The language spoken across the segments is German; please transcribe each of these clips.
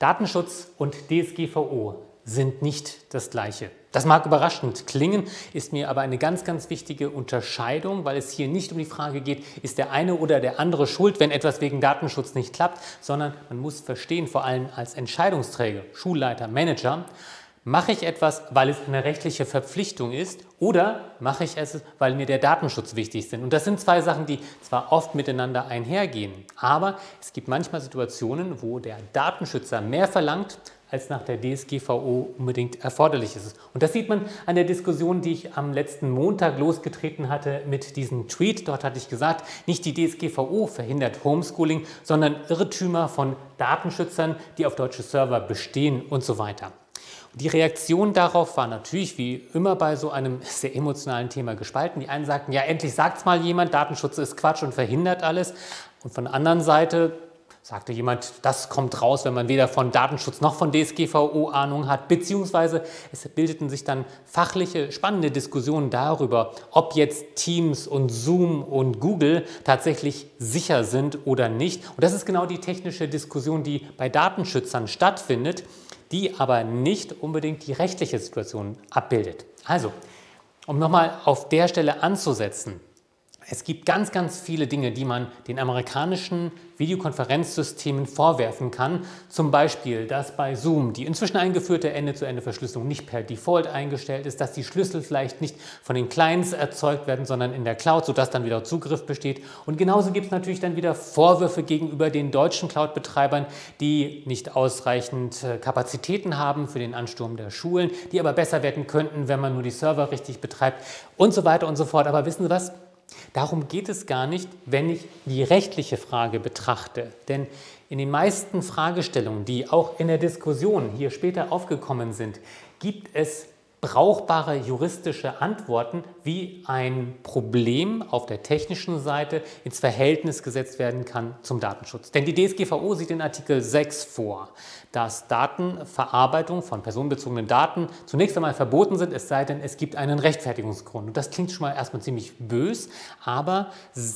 Datenschutz und DSGVO sind nicht das Gleiche. Das mag überraschend klingen, ist mir aber eine ganz, ganz wichtige Unterscheidung, weil es hier nicht um die Frage geht, ist der eine oder der andere schuld, wenn etwas wegen Datenschutz nicht klappt, sondern man muss verstehen, vor allem als Entscheidungsträger, Schulleiter, Manager, mache ich etwas, weil es eine rechtliche Verpflichtung ist, oder mache ich es, weil mir der Datenschutz wichtig ist? Und das sind zwei Sachen, die zwar oft miteinander einhergehen, aber es gibt manchmal Situationen, wo der Datenschützer mehr verlangt, als nach der DSGVO unbedingt erforderlich ist. Und das sieht man an der Diskussion, die ich am letzten Montag losgetreten hatte mit diesem Tweet. Dort hatte ich gesagt, nicht die DSGVO verhindert Homeschooling, sondern Irrtümer von Datenschützern, die auf deutsche Server bestehen und so weiter. Die Reaktion darauf war natürlich wie immer bei so einem sehr emotionalen Thema gespalten. Die einen sagten, ja, endlich sagt es mal jemand, Datenschutz ist Quatsch und verhindert alles. Und von der anderen Seite sagte jemand, das kommt raus, wenn man weder von Datenschutz noch von DSGVO Ahnung hat, beziehungsweise es bildeten sich dann fachliche, spannende Diskussionen darüber, ob jetzt Teams und Zoom und Google tatsächlich sicher sind oder nicht. Und das ist genau die technische Diskussion, die bei Datenschützern stattfindet, die aber nicht unbedingt die rechtliche Situation abbildet. Also, um nochmal auf der Stelle anzusetzen, es gibt ganz, ganz viele Dinge, die man den amerikanischen Videokonferenzsystemen vorwerfen kann. Zum Beispiel, dass bei Zoom die inzwischen eingeführte Ende-zu-Ende-Verschlüsselung nicht per Default eingestellt ist, dass die Schlüssel vielleicht nicht von den Clients erzeugt werden, sondern in der Cloud, sodass dann wieder Zugriff besteht. Und genauso gibt es natürlich dann wieder Vorwürfe gegenüber den deutschen Cloud-Betreibern, die nicht ausreichend Kapazitäten haben für den Ansturm der Schulen, die aber besser werden könnten, wenn man nur die Server richtig betreibt und so weiter und so fort. Aber wissen Sie was? Darum geht es gar nicht, wenn ich die rechtliche Frage betrachte. Denn in den meisten Fragestellungen, die auch in der Diskussion hier später aufgekommen sind, gibt es brauchbare juristische Antworten, wie ein Problem auf der technischen Seite ins Verhältnis gesetzt werden kann zum Datenschutz. Denn die DSGVO sieht in Artikel 6 vor, dass Datenverarbeitung von personenbezogenen Daten zunächst einmal verboten sind, es sei denn, es gibt einen Rechtfertigungsgrund. Und das klingt schon mal erstmal ziemlich bös, aber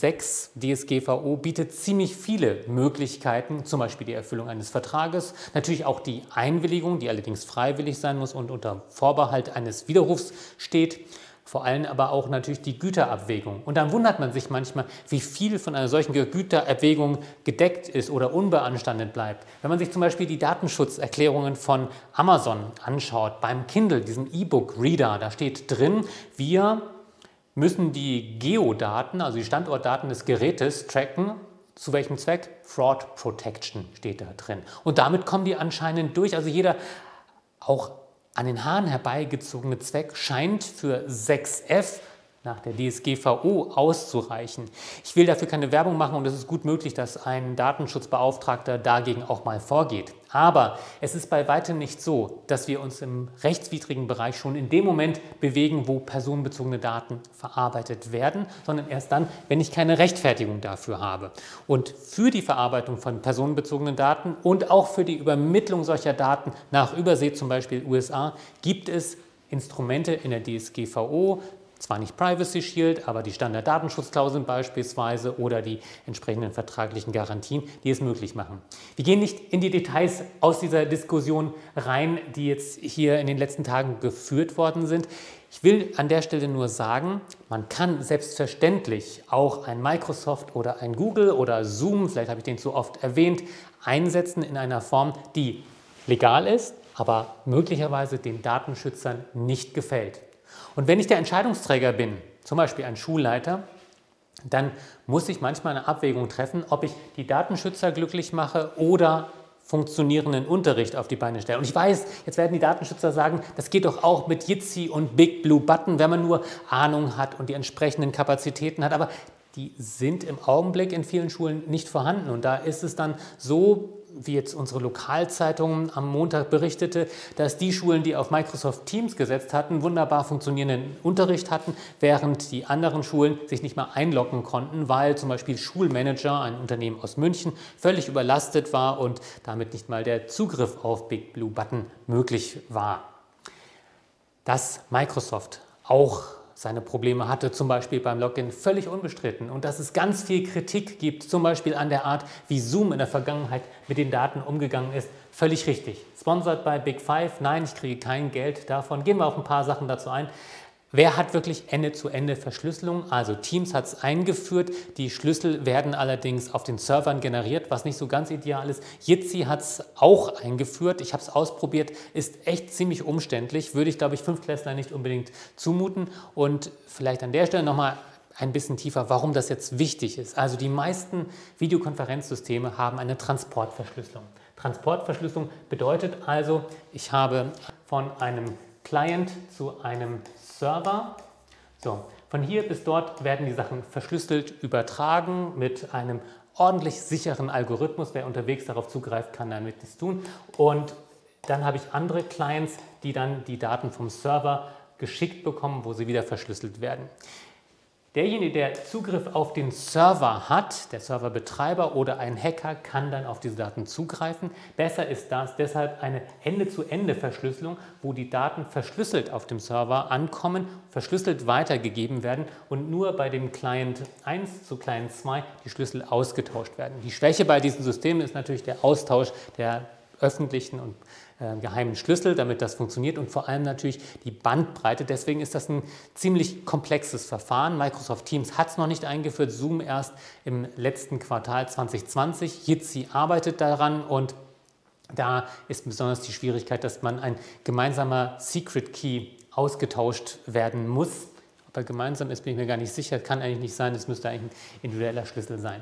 6 DSGVO bietet ziemlich viele Möglichkeiten, zum Beispiel die Erfüllung eines Vertrages, natürlich auch die Einwilligung, die allerdings freiwillig sein muss und unter Vorbehalt eines Widerrufs steht. Vor allem aber auch natürlich die Güterabwägung. Und dann wundert man sich manchmal, wie viel von einer solchen Güterabwägung gedeckt ist oder unbeanstandet bleibt. Wenn man sich zum Beispiel die Datenschutzerklärungen von Amazon anschaut, beim Kindle, diesem E-Book-Reader, da steht drin, wir müssen die Geodaten, also die Standortdaten des Gerätes tracken. Zu welchem Zweck? Fraud Protection steht da drin. Und damit kommen die anscheinend durch. Also jeder auch an den Haaren herbeigezogene Zweck scheint für 6F nach der DSGVO auszureichen. Ich will dafür keine Werbung machen und es ist gut möglich, dass ein Datenschutzbeauftragter dagegen auch mal vorgeht. Aber es ist bei weitem nicht so, dass wir uns im rechtswidrigen Bereich schon in dem Moment bewegen, wo personenbezogene Daten verarbeitet werden, sondern erst dann, wenn ich keine Rechtfertigung dafür habe. Und für die Verarbeitung von personenbezogenen Daten und auch für die Übermittlung solcher Daten nach Übersee, zum Beispiel USA, gibt es Instrumente in der DSGVO, zwar nicht Privacy Shield, aber die Standarddatenschutzklauseln beispielsweise oder die entsprechenden vertraglichen Garantien, die es möglich machen. Wir gehen nicht in die Details aus dieser Diskussion rein, die jetzt hier in den letzten Tagen geführt worden sind. Ich will an der Stelle nur sagen, man kann selbstverständlich auch ein Microsoft oder ein Google oder Zoom, vielleicht habe ich den zu oft erwähnt, einsetzen in einer Form, die legal ist, aber möglicherweise den Datenschützern nicht gefällt. Und wenn ich der Entscheidungsträger bin, zum Beispiel ein Schulleiter, dann muss ich manchmal eine Abwägung treffen, ob ich die Datenschützer glücklich mache oder funktionierenden Unterricht auf die Beine stelle. Und ich weiß, jetzt werden die Datenschützer sagen, das geht doch auch mit Jitsi und Big Blue Button, wenn man nur Ahnung hat und die entsprechenden Kapazitäten hat. Aber die sind im Augenblick in vielen Schulen nicht vorhanden. Und da ist es dann so, wie jetzt unsere Lokalzeitung am Montag berichtete, dass die Schulen, die auf Microsoft Teams gesetzt hatten, wunderbar funktionierenden Unterricht hatten, während die anderen Schulen sich nicht mal einloggen konnten, weil zum Beispiel Schulmanager, ein Unternehmen aus München, völlig überlastet war und damit nicht mal der Zugriff auf Big Blue Button möglich war. Dass Microsoft auch seine Probleme hatte, zum Beispiel beim Login, völlig unbestritten. Und dass es ganz viel Kritik gibt, zum Beispiel an der Art, wie Zoom in der Vergangenheit mit den Daten umgegangen ist, völlig richtig. Sponsored by Big Five, nein, ich kriege kein Geld davon. Gehen wir auf ein paar Sachen dazu ein. Wer hat wirklich Ende-zu-Ende-Verschlüsselung? Also Teams hat es eingeführt, die Schlüssel werden allerdings auf den Servern generiert, was nicht so ganz ideal ist. Jitsi hat es auch eingeführt, ich habe es ausprobiert, ist echt ziemlich umständlich, würde ich glaube ich Fünftklässlern nicht unbedingt zumuten. Und vielleicht an der Stelle nochmal ein bisschen tiefer, warum das jetzt wichtig ist. Also die meisten Videokonferenzsysteme haben eine Transportverschlüsselung. Transportverschlüsselung bedeutet also, ich habe von einem Client zu einem Server. So, von hier bis dort werden die Sachen verschlüsselt übertragen mit einem ordentlich sicheren Algorithmus. Wer unterwegs darauf zugreift, kann damit nichts tun. Und dann habe ich andere Clients, die dann die Daten vom Server geschickt bekommen, wo sie wieder verschlüsselt werden. Derjenige, der Zugriff auf den Server hat, der Serverbetreiber oder ein Hacker, kann dann auf diese Daten zugreifen. Besser ist das deshalb eine Ende-zu-Ende-Verschlüsselung, wo die Daten verschlüsselt auf dem Server ankommen, verschlüsselt weitergegeben werden und nur bei dem Client 1 zu Client 2 die Schlüssel ausgetauscht werden. Die Schwäche bei diesen Systemen ist natürlich der Austausch der öffentlichen und geheimen Schlüssel, damit das funktioniert und vor allem natürlich die Bandbreite. Deswegen ist das ein ziemlich komplexes Verfahren. Microsoft Teams hat es noch nicht eingeführt, Zoom erst im letzten Quartal 2020. Jitsi arbeitet daran und da ist besonders die Schwierigkeit, dass man ein gemeinsamer Secret Key ausgetauscht werden muss. Ob er gemeinsam ist, bin ich mir gar nicht sicher. Kann eigentlich nicht sein, es müsste eigentlich ein individueller Schlüssel sein.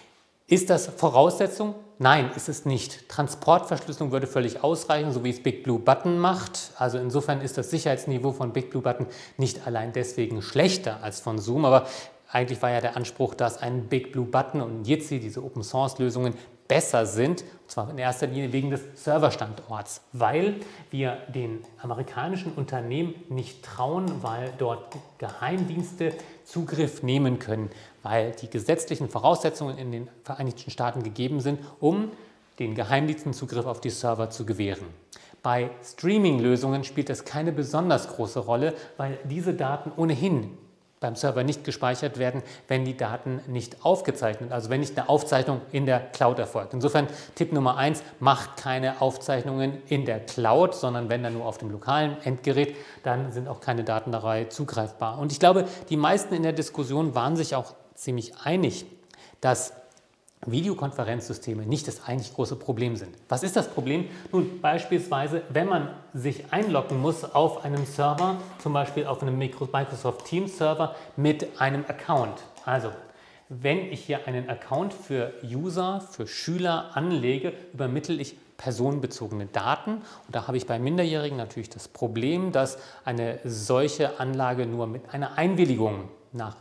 Ist das Voraussetzung? Nein, ist es nicht. Transportverschlüsselung würde völlig ausreichen, so wie es Big Blue Button macht. Also insofern ist das Sicherheitsniveau von Big Blue Button nicht allein deswegen schlechter als von Zoom, aber eigentlich war ja der Anspruch, dass ein Big Blue Button und Jitsi, diese Open-Source-Lösungen, besser sind, und zwar in erster Linie wegen des Serverstandorts, weil wir den amerikanischen Unternehmen nicht trauen, weil dort Geheimdienste Zugriff nehmen können, weil die gesetzlichen Voraussetzungen in den Vereinigten Staaten gegeben sind, um den Geheimdiensten Zugriff auf die Server zu gewähren. Bei Streaming-Lösungen spielt das keine besonders große Rolle, weil diese Daten ohnehin beim Server nicht gespeichert werden, wenn die Daten nicht aufgezeichnet, also wenn nicht eine Aufzeichnung in der Cloud erfolgt. Insofern Tipp Nummer 1, macht keine Aufzeichnungen in der Cloud, sondern wenn dann nur auf dem lokalen Endgerät, dann sind auch keine Daten dabei zugreifbar. Und ich glaube, die meisten in der Diskussion waren sich auch ziemlich einig, dass Videokonferenzsysteme nicht das eigentlich große Problem sind. Was ist das Problem? Nun, beispielsweise, wenn man sich einloggen muss auf einem Server, zum Beispiel auf einem Microsoft Teams Server mit einem Account. Also, wenn ich hier einen Account für User, für Schüler anlege, übermittle ich personenbezogene Daten. Und da habe ich bei Minderjährigen natürlich das Problem, dass eine solche Anlage nur mit einer Einwilligung nach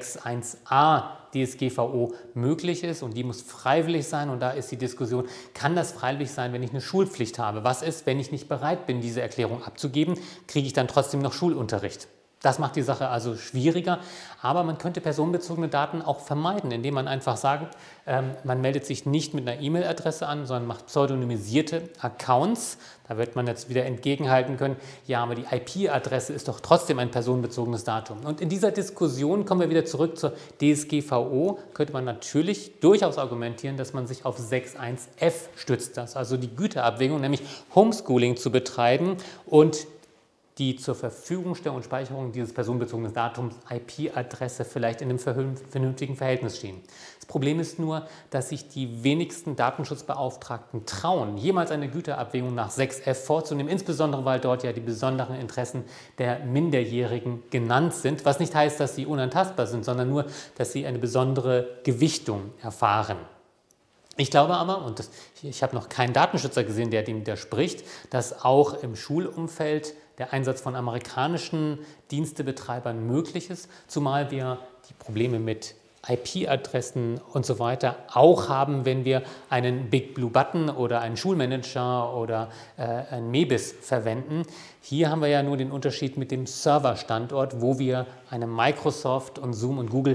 6.1a DSGVO möglich ist und die muss freiwillig sein und da ist die Diskussion, kann das freiwillig sein, wenn ich eine Schulpflicht habe? Was ist, wenn ich nicht bereit bin, diese Erklärung abzugeben? Kriege ich dann trotzdem noch Schulunterricht? Das macht die Sache also schwieriger, aber man könnte personenbezogene Daten auch vermeiden, indem man einfach sagt, man meldet sich nicht mit einer E-Mail-Adresse an, sondern macht pseudonymisierte Accounts. Da wird man jetzt wieder entgegenhalten können, ja, aber die IP-Adresse ist doch trotzdem ein personenbezogenes Datum. Und in dieser Diskussion kommen wir wieder zurück zur DSGVO, könnte man natürlich durchaus argumentieren, dass man sich auf 6.1f stützt, das also die Güterabwägung, nämlich Homeschooling zu betreiben und die zur Verfügungstellung und Speicherung dieses personenbezogenen Datums IP-Adresse vielleicht in einem vernünftigen Verhältnis stehen. Das Problem ist nur, dass sich die wenigsten Datenschutzbeauftragten trauen, jemals eine Güterabwägung nach 6f vorzunehmen, insbesondere weil dort ja die besonderen Interessen der Minderjährigen genannt sind, was nicht heißt, dass sie unantastbar sind, sondern nur, dass sie eine besondere Gewichtung erfahren. Ich glaube aber, und ich habe noch keinen Datenschützer gesehen, der dem widerspricht, dass auch im Schulumfeld der Einsatz von amerikanischen Dienstebetreibern möglich ist, zumal wir die Probleme mit IP-Adressen und so weiter auch haben, wenn wir einen Big Blue Button oder einen Schulmanager oder ein MEBIS verwenden. Hier haben wir ja nur den Unterschied mit dem Serverstandort, wo wir eine Microsoft und Zoom und Google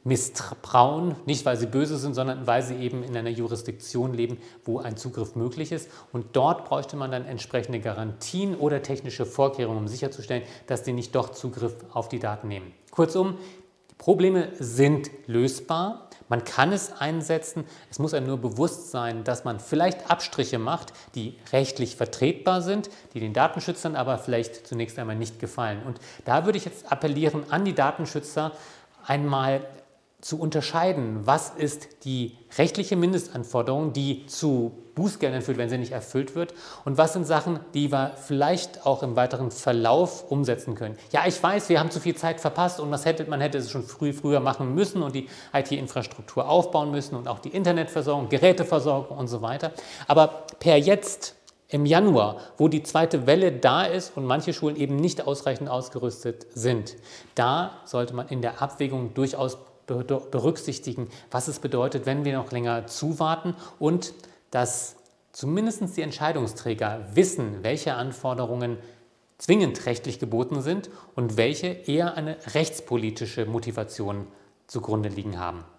misstrauen, nicht weil sie böse sind, sondern weil sie eben in einer Jurisdiktion leben, wo ein Zugriff möglich ist. Und dort bräuchte man dann entsprechende Garantien oder technische Vorkehrungen, um sicherzustellen, dass die nicht doch Zugriff auf die Daten nehmen. Kurzum, die Probleme sind lösbar. Man kann es einsetzen, es muss einem nur bewusst sein, dass man vielleicht Abstriche macht, die rechtlich vertretbar sind, die den Datenschützern aber vielleicht zunächst einmal nicht gefallen. Und da würde ich jetzt appellieren an die Datenschützer, einmal zu unterscheiden, was ist die rechtliche Mindestanforderung, die zu Bußgeldern führt, wenn sie nicht erfüllt wird, und was sind Sachen, die wir vielleicht auch im weiteren Verlauf umsetzen können. Ja, ich weiß, wir haben zu viel Zeit verpasst und man hätte es schon früher machen müssen und die IT-Infrastruktur aufbauen müssen und auch die Internetversorgung, Geräteversorgung und so weiter. Aber per jetzt, im Januar, wo die zweite Welle da ist und manche Schulen eben nicht ausreichend ausgerüstet sind, da sollte man in der Abwägung durchaus berücksichtigen, was es bedeutet, wenn wir noch länger zuwarten und dass zumindest die Entscheidungsträger wissen, welche Anforderungen zwingend rechtlich geboten sind und welche eher eine rechtspolitische Motivation zugrunde liegen haben.